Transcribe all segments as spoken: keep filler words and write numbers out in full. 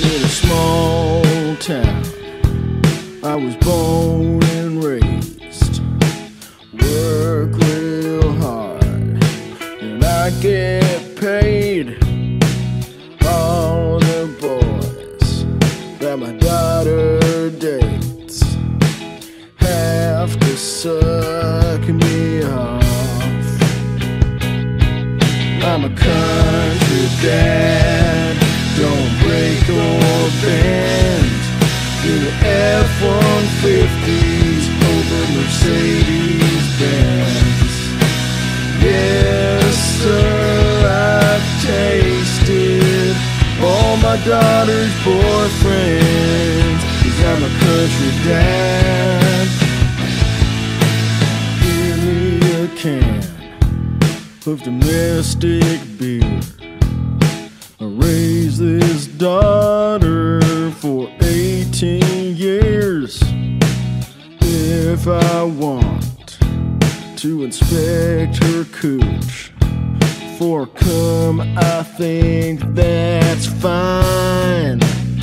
In a small town, I was born and raised. Work real hard and I get paid. All the boys that my daughter dates have to suck me off. I'm a country dad, don't break or bend. In the F one fifties over Mercedes Benz. Yes sir, I've tasted all my daughter's boyfriends, 'cause I'm a country dad. Give me a can of domestic beer. I raised this daughter for eighteen years. If I want to inspect her cooch for cum, I think that's fine.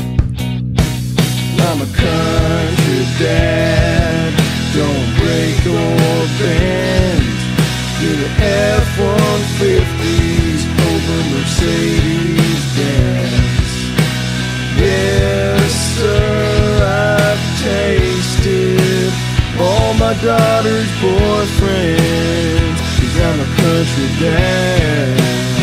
I'm a country dad, don't break or bend. In the F one fifties over Mercedes Benz. Yes sir, I've tasted all my daughter's boyfriends, 'cause I'm a country dad.